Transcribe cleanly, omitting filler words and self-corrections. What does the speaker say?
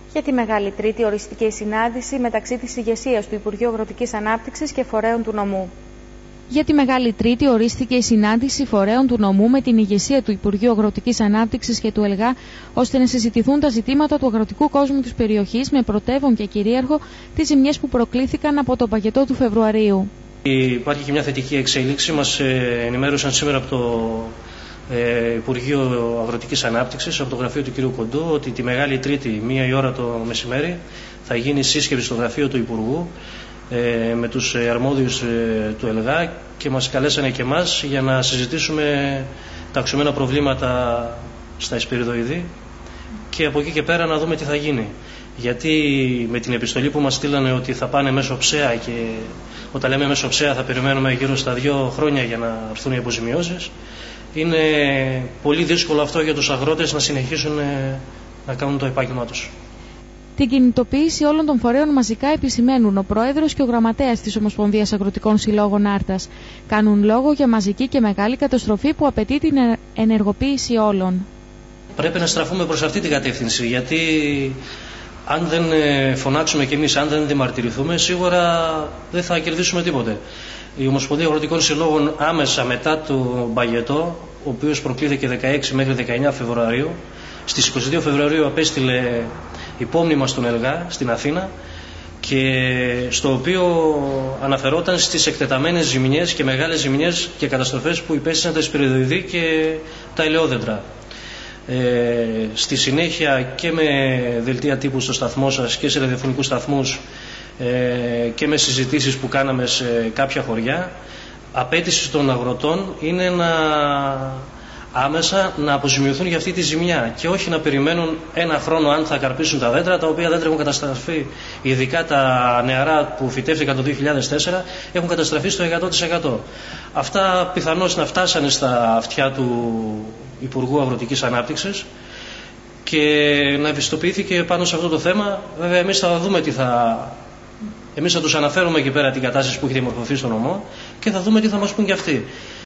Για τη Μεγάλη Τρίτη οριστική η συνάντηση μεταξύ της ηγεσίας του Υπουργείου Αγροτικής Ανάπτυξης και φορέων του νομού. Για τη Μεγάλη Τρίτη ορίστηκε η συνάντηση φορέων του νομού με την ηγεσία του Υπουργείου Αγροτικής Ανάπτυξης και του ΕΛΓΑ, ώστε να συζητηθούν τα ζητήματα του αγροτικού κόσμου της περιοχής, με πρωτεύον και κυρίαρχο τις ζημιές που προκλήθηκαν από το παγετό του Φεβρουαρίου. Υπάρχει και μια θετική εξέλιξη. Μας ενημέρωσαν σήμερα από το Υπουργείο Αγροτικής Ανάπτυξης, από το γραφείο του κ. Κοντού, ότι τη Μεγάλη Τρίτη, 1 η ώρα το μεσημέρι, θα γίνει σύσκεψη στο γραφείο του Υπουργού με τους αρμόδιους του ΕΛΓΑ και μας καλέσανε και εμάς για να συζητήσουμε τα οξυμένα προβλήματα στα Εσπυριδοειδή και από εκεί και πέρα να δούμε τι θα γίνει. Γιατί με την επιστολή που μας στείλανε ότι θα πάνε μέσω ΨΕΑ, και όταν λέμε μέσω ΨΕΑ θα περιμένουμε γύρω στα 2 χρόνια για να έρθουν οι αποζημιώσεις, είναι πολύ δύσκολο αυτό για τους αγρότες να συνεχίσουν να κάνουν το επάγγελμά τους. Την κινητοποίηση όλων των φορέων μαζικά επισημαίνουν ο Πρόεδρος και ο Γραμματέας της Ομοσπονδίας Αγροτικών Συλλόγων Άρτας. Κάνουν λόγο για μαζική και μεγάλη καταστροφή που απαιτεί την ενεργοποίηση όλων. Πρέπει να στραφούμε προς αυτή την κατεύθυνση, γιατί αν δεν φωνάξουμε κι εμείς, αν δεν διαμαρτυρηθούμε, σίγουρα δεν θα κερδίσουμε τίποτε. Η Ομοσπονδία Αγροτικών Συλλόγων άμεσα μετά το παγετό, ο οποίος προκλήθηκε 16 μέχρι 19 Φεβρουαρίου, στις 22 Φεβρουαρίου απέστειλε υπόμνημα στον ΕΛΓΑ στην Αθήνα, και στο οποίο αναφερόταν στις εκτεταμένες ζημιές και μεγάλες ζημιές και καταστροφές που υπέστησαν τα Εσπυριδοειδή και τα ελαιόδεντρα. Στη συνέχεια και με δελτία τύπου στο σταθμό σας και σε ραδιοφωνικούς σταθμούς και με συζητήσεις που κάναμε σε κάποια χωριά, απέτηση των αγροτών είναι άμεσα να αποζημιωθούν για αυτή τη ζημιά και όχι να περιμένουν 1 χρόνο αν θα καρπίσουν τα δέντρα, τα οποία δέντρα έχουν καταστραφεί, ειδικά τα νεαρά που φυτεύτηκαν το 2004 έχουν καταστραφεί στο 100%. Αυτά πιθανώς να φτάσανε στα αυτιά του Υπουργού Αγροτικής Ανάπτυξης και να ευαισθητοποιήθηκε πάνω σε αυτό το θέμα. Βέβαια εμείς θα δούμε εμείς θα τους αναφέρουμε εκεί πέρα την κατάσταση που έχει διαμορφωθεί στο νομό και θα δούμε τι θα μας πούν και αυτοί.